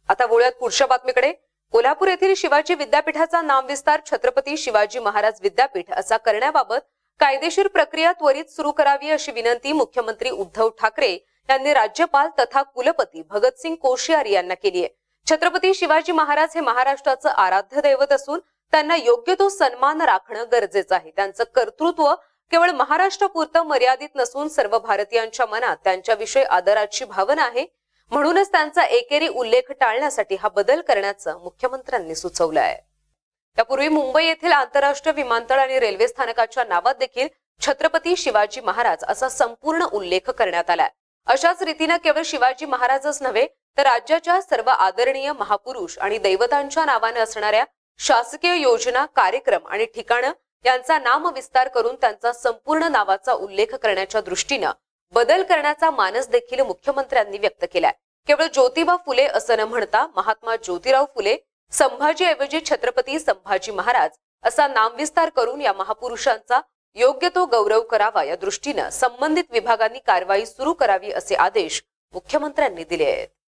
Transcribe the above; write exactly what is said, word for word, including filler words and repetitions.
आता वळूयात पुढच्या बातमीकडे। कोल्हापूर येथील शिवाजी विद्यापीठाचा नामविस्तार छत्रपती शिवाजी महाराज विद्यापीठ असा करण्याबाबत कायदेशीर प्रक्रिया त्वरित सुरू करावी अशी विनंती मुख्यमंत्री उद्धव ठाकरे यांनी राज्यपाल तथा कुलपती भगतसिंग कोश्यारी यांना केली आहे। छत्रपती शिवाजी महाराज हे महाराष्ट्राचं आराध्य दैवत असून त्यांना योग्य तो सन्मान राखणं गरजेचं आहे। त्यांचं कर्तृत्व केवळ महाराष्ट्रापुरतं मर्यादित नसून सर्व भारतीयांच्या मनात त्यांच्याविषयी आदराची भावना आहे। म्हणूनच त्यांचा एकेरी उल्लेख टाळण्यासाठी हा बदल करण्याचं मुख्यमंत्र्यांनी सुचवलं आहे। यापूर्वी मुंबई येथील आंतरराष्ट्रीय विमानतळ आणि रेल्वे स्थानकाच्या नावात देखील छत्रपती शिवाजी महाराज असा संपूर्ण उल्लेख करण्यात आलाय। अशाच रीतीने केवळ शिवाजी महाराजच नव्हे तर राज्याच्या सर्व आदरणीय महापुरुष आणि दैवतांच्या नावाने असणाऱ्या शासकीय योजना, कार्यक्रम आणि ठिकाणं यांचा नामविस्तार करून त्यांचा संपूर्ण नावाचा उल्लेख करण्याच्या दृष्टीने बदल करण्याचा मानस देखील मुख्यमंत्र्यांनी व्यक्त केलाय। केवळ ज्योतिबा फुले असं न म्हणता महात्मा ज्योतिराव फुले, संभाजी ऐवजी छत्रपती संभाजी महाराज असा नामविस्तार करून या महापुरुषांचा योग्य तो गौरव करावा या दृष्टीने संबंधित विभागांनी कारवाई सुरू करावी असे आदेश मुख्यमंत्र्यांनी दिले आहेत।